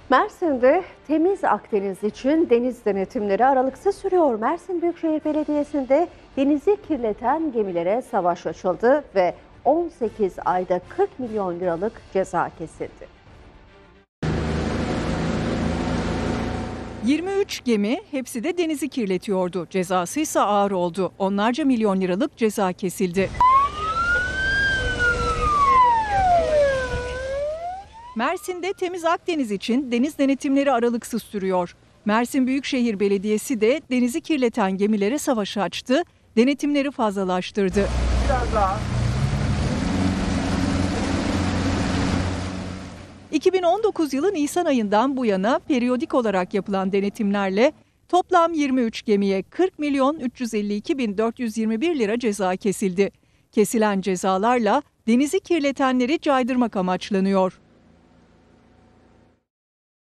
Mersin'de temiz Akdeniz için deniz denetimleri aralıksız sürüyor. Mersin Büyükşehir Belediyesi'nde denizi kirleten gemilere savaş açıldı ve 18 ayda 40 milyon liralık ceza kesildi. 23 gemi, hepsi de denizi kirletiyordu. Cezası ise ağır oldu. Onlarca milyon liralık ceza kesildi. Mersin'de temiz Akdeniz için deniz denetimleri aralıksız sürüyor. Mersin Büyükşehir Belediyesi de denizi kirleten gemilere savaş açtı, denetimleri fazlalaştırdı. Biraz daha. 2019 yılı Nisan ayından bu yana periyodik olarak yapılan denetimlerle toplam 23 gemiye 40 milyon 352 bin 421 lira ceza kesildi. Kesilen cezalarla denizi kirletenleri caydırmak amaçlanıyor.